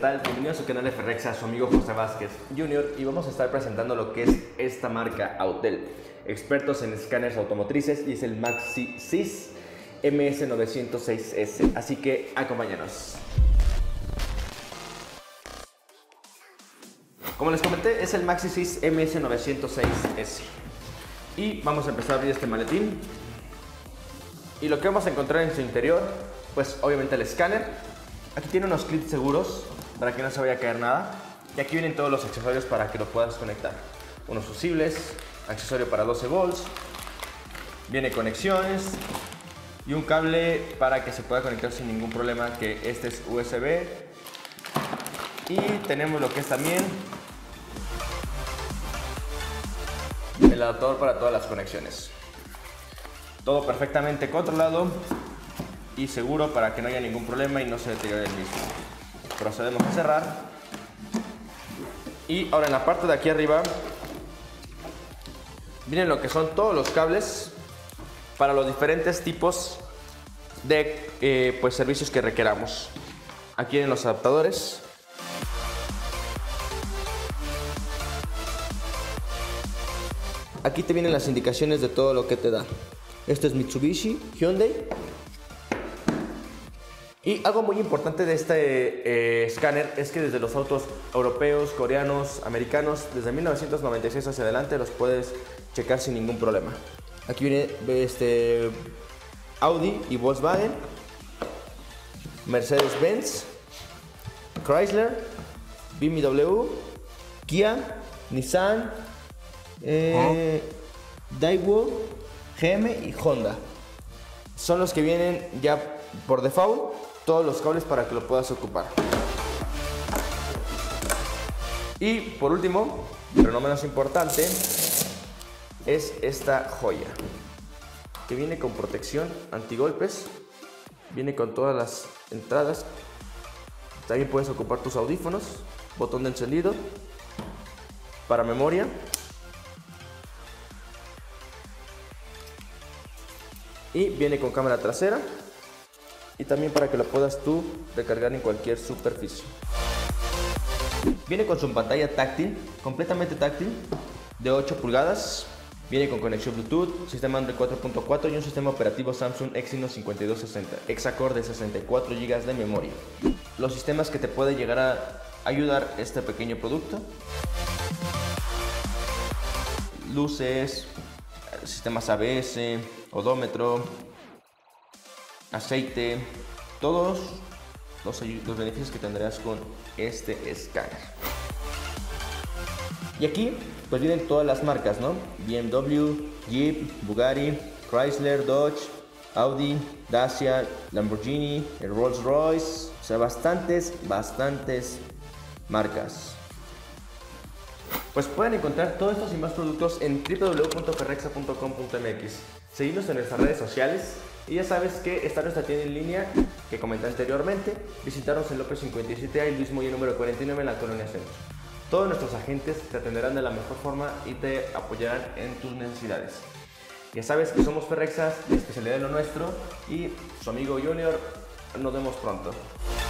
tal? Bienvenidos a su canal de Ferrexa, su amigo José Vázquez Jr. Y vamos a estar presentando lo que es esta marca Autel, expertos en escáneres automotrices, y es el MaxiSys MS906S. Así que acompáñanos. Como les comenté, es el MaxiSys MS906S. Y vamos a empezar a abrir este maletín. Y lo que vamos a encontrar en su interior, pues obviamente el escáner. Aquí tiene unos clips seguros para que no se vaya a caer nada. Y aquí vienen todos los accesorios para que lo puedas conectar. Unos fusibles, accesorio para 12 volts, viene conexiones y un cable para que se pueda conectar sin ningún problema, que este es USB. Y tenemos lo que es también el adaptador para todas las conexiones. Todo perfectamente controlado y seguro para que no haya ningún problema y no se deteriore el mismo. Procedemos a cerrar. Y ahora en la parte de aquí arriba vienen lo que son todos los cables para los diferentes tipos de servicios que requeramos. Aquí vienen los adaptadores. Aquí te vienen las indicaciones de todo lo que te da. Este es Mitsubishi, Hyundai. Y algo muy importante de este escáner es que desde los autos europeos, coreanos, americanos, desde 1996 hacia adelante los puedes checar sin ningún problema. Aquí viene Audi y Volkswagen, Mercedes-Benz, Chrysler, BMW, Kia, Nissan, Daewoo, GM y Honda. Son los que vienen ya por default, todos los cables para que lo puedas ocupar. Y por último, pero no menos importante, es esta joya que viene con protección antigolpes, viene con todas las entradas. También puedes ocupar tus audífonos, botón de encendido, para memoria, y viene con cámara trasera y también para que lo puedas tú recargar en cualquier superficie. Viene con su pantalla táctil, completamente táctil, de 8 pulgadas. Viene con conexión Bluetooth, sistema Android 4.4 y un sistema operativo Samsung Exynos 5260, hexa-core de 64 GB de memoria. Los sistemas que te puede llegar a ayudar este pequeño producto: luces, sistemas ABS, odómetro, aceite, todos los beneficios que tendrás con este escáner. Y aquí pues vienen todas las marcas, ¿no? BMW, Jeep, Bugatti, Chrysler, Dodge, Audi, Dacia, Lamborghini, el Rolls Royce, o sea, bastantes marcas. Pues pueden encontrar todos estos y más productos en www.ferrexa.com.mx. Seguidnos en nuestras redes sociales y ya sabes que está nuestra tienda en línea que comenté anteriormente. Visitarnos en López 57A y Luis Moya número 49 en la Colonia Centro. Todos nuestros agentes te atenderán de la mejor forma y te apoyarán en tus necesidades. Ya sabes que somos Ferrexas, la especialidad de lo nuestro, y su amigo Junior. Nos vemos pronto.